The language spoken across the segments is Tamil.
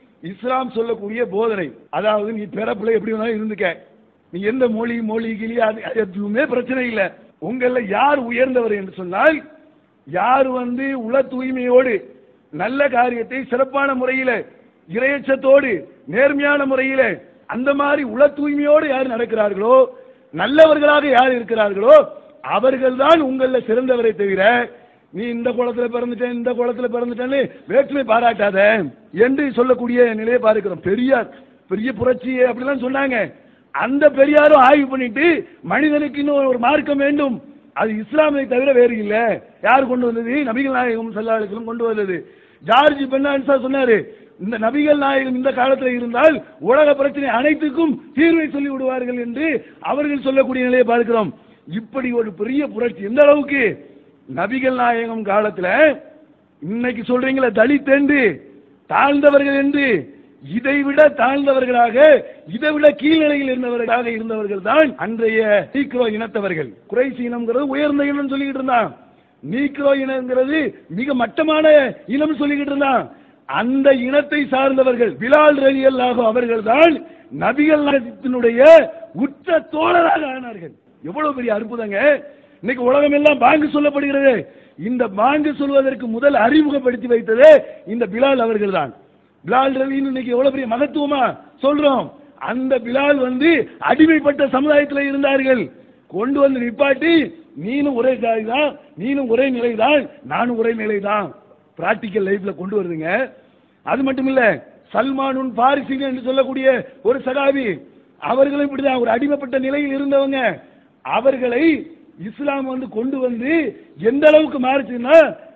இஸ்லாம் சொல்லக்கூடிய போதனை. அதாவது நீ பிறப்புல எப்படி வேணாலும் இருந்துக்க, நீ எந்த மொழி கிளி அது எதுவுமே பிரச்சனை இல்லை. உங்கள யார் உயர்ந்தவர் என்று சொன்னால், யார் உள தூய்மையோடு நல்ல காரியத்தை சிறப்பான முறையில் இறையச்சத்தோடு நேர்மையான முறையில் அந்த மாதிரி உள தூய்மையோடு யார் நடக்கிறார்களோ, நல்லவர்களாக யார் இருக்கிறார்களோ அவர்கள்தான் உங்கள சிறந்தவரை தவிர, நீ இந்த குளத்தில் பிறந்துட்டேன் இந்த குளத்தில் பிறந்துட்டேன்னு வேற்றுமை பாராட்டாத என்று சொல்லக்கூடிய நிலையை பார்க்கிறோம். பெரியார் பெரிய புரட்சி அப்படிலாம் சொன்னாங்க. அந்த பெரியாரும் ஆய்வு பண்ணிட்டு மனிதனுக்கு இன்னும் ஒரு மார்க்கம் வேண்டும், அது இஸ்லாமை தவிர வேறு இல்லை. யார் கொண்டு வந்தது? நபிகள் நாயகம் ஸல்லல்லாஹு அலைஹி வஸல்லம் கொண்டு வந்தது. ஜார்ஜ் பெர்னாண்டோ சொன்னாரு, இந்த நபிகள் நாயகம் இந்த காலத்தில் இருந்தால் உலக பிரச்சனை அனைத்துக்கும் தீர்வை சொல்லி விடுவார்கள் என்று அவர்கள் சொல்லக்கூடிய நிலையை பார்க்கிறோம். இப்படி ஒரு பெரிய புரட்சி எந்த அளவுக்கு நபிகள் நாயகம் காலத்தில், இன்னைக்கு சொல்றீங்களா தலித் என்று தாழ்ந்தவர்கள் என்று, இதைவிட தாழ்ந்தவர்களாக இதைவிட கீழ்நிலையில் இருந்தவர்கள் தான் அன்றைய நீக்ரோ இனத்தவர்கள். குறைசி இனம்ங்கிறது உயர்ந்த இனம் சொல்லிக்கிட்டு இருந்தான், நீக்ரோ இனம்ங்கிறது மிக மட்டமான இனம் சொல்லிக்கிட்டு இருந்தான். அந்த இனத்தை சார்ந்தவர்கள் பிலால் ரலியல்லாஹு அவர்கள் தான் நபிகள் நாயகத்தினுடைய உற்ற தோழராக ஆனார்கள். எவ்வளவு பெரிய அற்புதங்க! இன்னைக்கு உலகம் எல்லாம் பாங்கு சொல்லப்படுகிறது. இந்த பாங்கு சொல்வதற்கு முதல் அறிமுகப்படுத்தி வைத்தது இந்த பிலால் அவர்கள் தான். பிலால் ரலின்னு இன்னைக்கு எவ்வளவு பெரிய மகத்துவமா சொல்றோம். அந்த பிலால் அடிமைப்பட்ட சமுதாயத்தில் இருந்தார்கள். கொண்டு வந்து நிப்பாட்டி, நீனும் ஒரே ஜாதி தான், நீனும் ஒரே நிலை தான், நானும் ஒரே நிலை தான், பிராக்டிக்கல் லைஃப்ல கொண்டு வருதுங்க. அது மட்டும் இல்ல, சல்மானுன் பாரிசி என்று சொல்லக்கூடிய ஒரு சகாபி, அவர்களும் இப்படிதான் ஒரு அடிமைப்பட்ட நிலையில் இருந்தவங்க. அவர்களை இஸ்லாம் கொண்டு வந்து எந்த அளவுக்கு மாறுச்சுன்னா,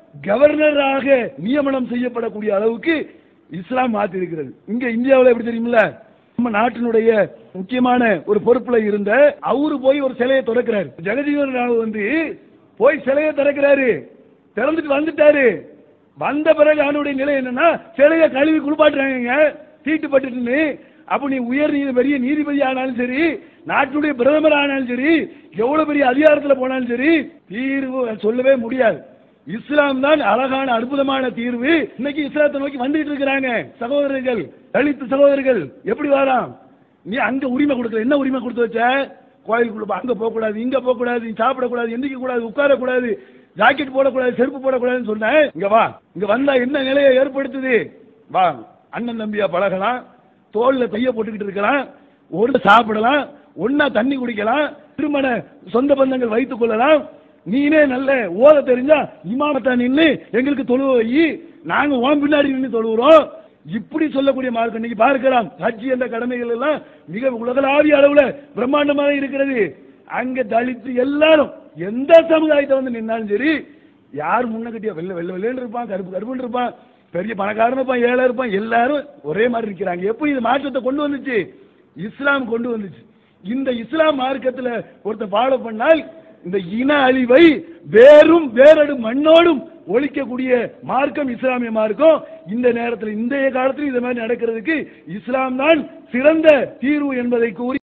கவர்னராக நியமனம் செய்யப்படக்கூடிய அளவுக்கு இஸ்லாம் மாற்றி இருக்கிறது. இங்க இந்தியாவில் எப்படி தெரியுமில்ல, நம்ம நாட்டினுடைய முக்கியமான ஒரு பொறுப்புல இருந்த அவரு போய் ஒரு சிலையை திறக்கிறாரு. ஜெகஜீவன் ராவ் போய் சிலையை திறக்கிறாரு, திறந்துட்டு வந்துட்டாரு. வந்த பிறகு அவனுடைய நிலை என்னன்னா, சிலையை கழுவி குளிப்பாட்டுறாங்க தீட்டுப்பட்டு. அப்ப நீ பெரிய நீதிபதி ஆனாலும் சரி, நாட்டுடைய பிரதமர் ஆனாலும் சரி, எவ்வளவு பெரிய அதிகாரத்தில் போனாலும் சரி, தீர்வு சொல்லவே முடியாது. இஸ்லாம் தான் அழகான அற்புதமான தீர்வு. இன்னைக்கு இஸ்லாத்தை நோக்கி வந்துட்டு இருக்கிறாங்க சகோதரர்கள், தலித் சகோதரர்கள். எப்படி வராம்? நீ அங்க உரிமை கொடுக்கல, என்ன உரிமை கொடுத்து வச்ச? கோயிலுக்குள்ள அங்க போக கூடாது, இங்க போக கூடாது, சாப்பிட கூடாது, எந்திரிக்க கூடாது, உட்கார கூடாது, ஜாக்கெட் போடக்கூடாது, செருப்பு போடக்கூடாதுன்னு சொன்னேன். இங்க வா, இங்க வந்தா என்ன நிலையை ஏற்படுத்துது? வா, அண்ணன் தம்பியா பழகலாம், தோல்ல தைய போட்டுக்கிட்டு இருக்கலாம், ஒரு சாப்பிடலாம், ஒன்னா தண்ணி குடிக்கலாம், திருமண சொந்த பந்தங்கள் வைத்துக் கொள்ளலாம். நீனே நல்ல ஓத தெரிஞ்சா இமாமத்தா நின்று எங்களுக்கு தொழுவை, நாங்க ஓம் பின்னாடி நின்று தொழுகிறோம். இப்படி சொல்லக்கூடிய மார்க்கம் இன்னைக்கு பார்க்கலாம். ஹஜ் என்ற கடமைகள் எல்லாம் மிக உலகளாவிய அளவுல பிரம்மாண்டமாக இருக்கிறது. அங்க தலித்து எல்லாரும் எந்த சமுதாயத்தை நின்னாலும் சரி, யார் முன்னகட்டியா வெள்ளன்னு இருப்பான், கருப்புன்னு இருப்பான், பெரிய பணக்காரன் இருப்பான், ஏழை இருப்பான், எல்லாரும் ஒரே மாதிரி இருக்கிறாங்க. எப்படி இது மாற்றத்தை கொண்டு வந்துச்சு? இஸ்லாம் கொண்டு வந்துச்சு. இந்த இஸ்லாம் மார்க்கத்தில் ஒருத்தர் ஃபாலோ பண்ணால் இந்த இன அழிவை வேரடு மண்ணோடும் ஒழிக்கக்கூடிய மார்க்கம் இஸ்லாமிய மார்க்கம். இந்த நேரத்தில் இன்றைய காலத்தில் இந்த மாதிரி நடக்கிறதுக்கு இஸ்லாம் தான் சிறந்த தீர்வு என்பதை கூறி